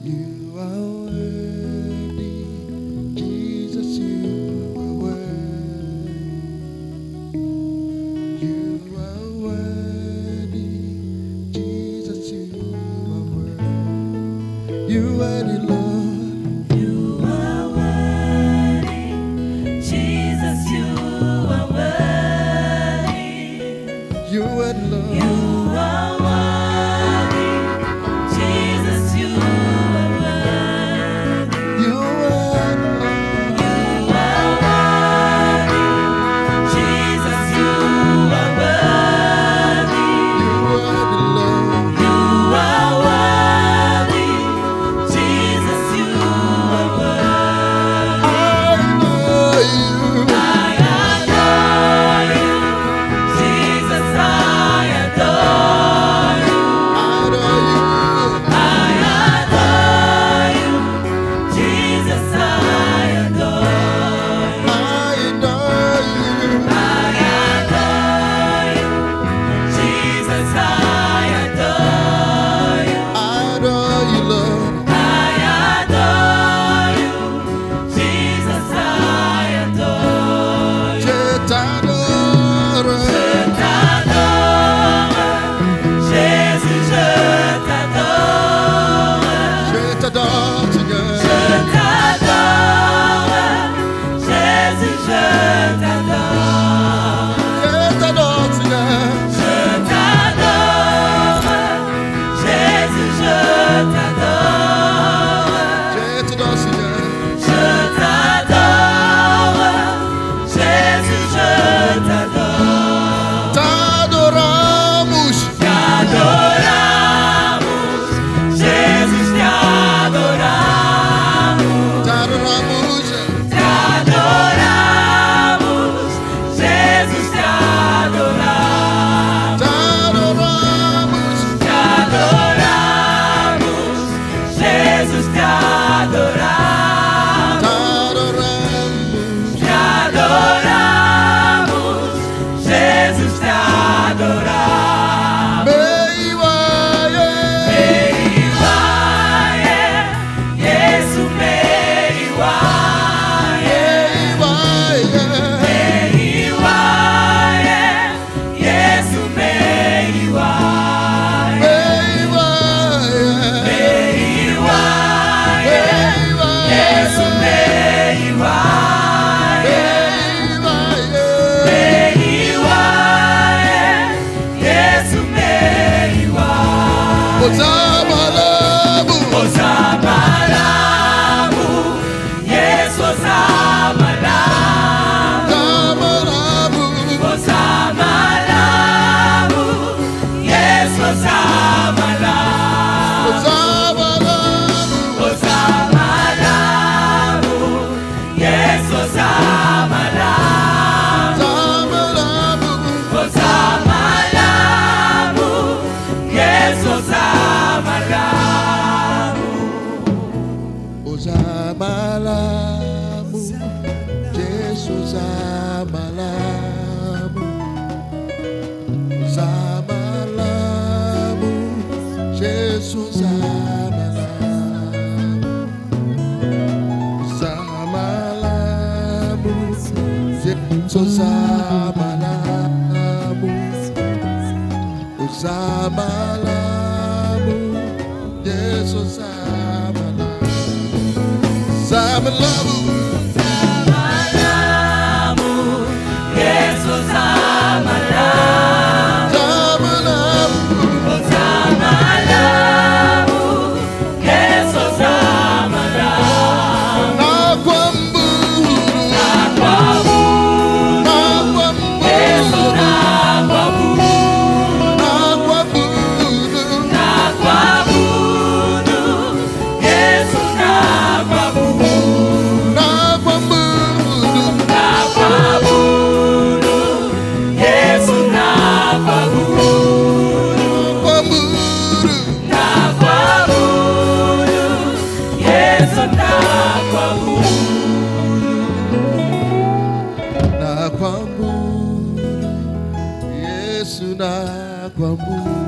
You are worthy, Jesus, you are worthy. You are worthy, Jesus, you are worthy. You are worthy, Lord. You are worthy, Jesus, you are worthy. You are worthy, Lord. You are worthy, Jesus, you are worthy. You are worthy, You are worthy, Jesus, you are worthy. you are worthy, Lord. You are worthy, Jesus, you are worthy. I adore you. I adore you, Jesus, I adore you. I adore you. I adore you, Jesus, I adore you. I adore you. I adore you, Jesus, I adore you. I adore you, Lord. I adore you, Jesus, I adore you. Je t'adore. Je t'adore, Jésus, je t'adore. Je t'adore, Seigneur. Je t'adore, Jésus, je t'adore. Je t'adore, Seigneur. Je t'adore, Jésus, je t'adore. Je t'adore, Seigneur. Je t'adore, Jésus, je t'adore. T'adoramos. Te adoramos, Jesus, te adoramos. T'adoramos. Te adoramos, Jesus, te adoramos. T'adoramos. Te adoramos, Jesus, te adoramos. T'adoramos. Te adoramos, Jesus, te adoramos. Meiwaye. Meiwaye, Yesu meiwaye. Meiwaye. Meiwaye, Yesu meiwaye. Meiwaye. Meiwaye, Yesu meiwaye. Meiwaye, Yesu meiwaye. Ozamalamu. Ozamalamu, Yesu ozamalamu. Ozamalamu. Ozamalamu, Yesu ozamalamu. Ozamalamu. Ozamalamu, Yesu ozamalamu. Ozamalamu. Ozamalamu, Yesu ozamalamu. Ozamalamu. Jesus Ozamalamu. Ozamalamu. Jesus Ozamalamu. Ozamalamu. Jesus Ozamalamu. Ozamalamu. Jesus Ozamalamu. Ozamalamu. Ozamalamu, Yesu ozamalamu. Ozamalamu. Ozamalamu, Yesu ozamalamu. Nakwamburu. Nakwabudu, Yesu nakwabudu. Nakwabudu, Yesu nakwabudu. Nakwabudu, Yesu nakwabudu. Nakwabudu, Yesu nakwabudu. Nakwamburu. Yesu nakwamburu.